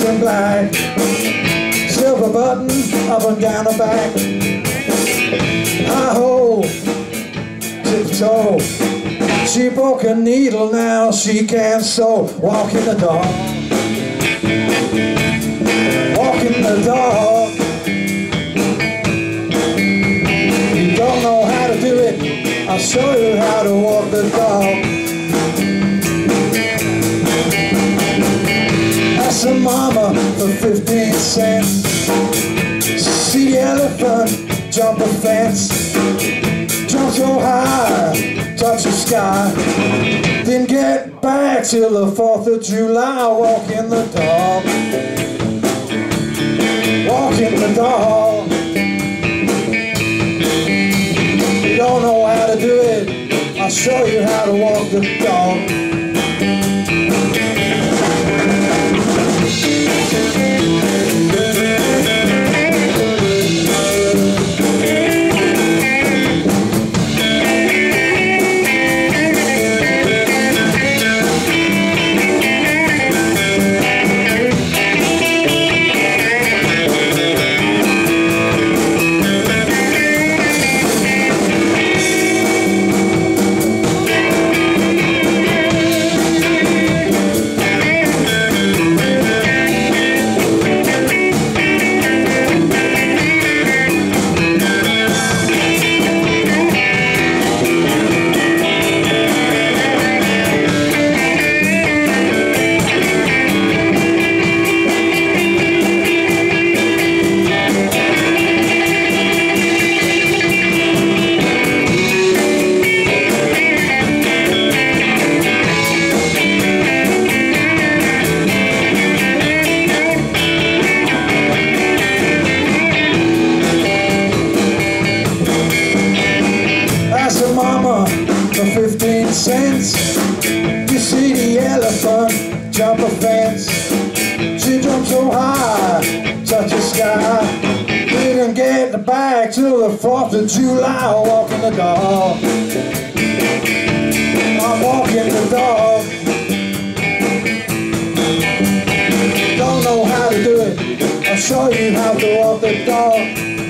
dressed in black, silver button up and down her back. Hi-ho, tiptoe. She broke a needle, now she can't sew. Walking the dog, walking the dog. You don't know how to do it, I'll show you how to walk the dog. Ask the mama for 15 cents. See the elephant jump a fence, jump so high, touch the sky, then get back till the 4th of July. Walking the dog, walking the dog. You don't know how to do it, I'll show you how to walk the dog. Mama for 15 cents. You see the elephant jump a fence. She jumped so high, touch the sky, didn't get back till the 4th of July. Walking the dog, I'm walking the dog. Don't know how to do it, I'll show you how to walk the dog.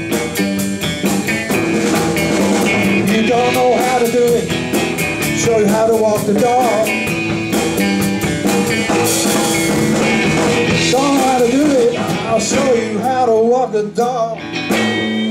You don't know how to do it, show you how to walk the dog. Don't know how to do it, I'll show you how to walk the dog.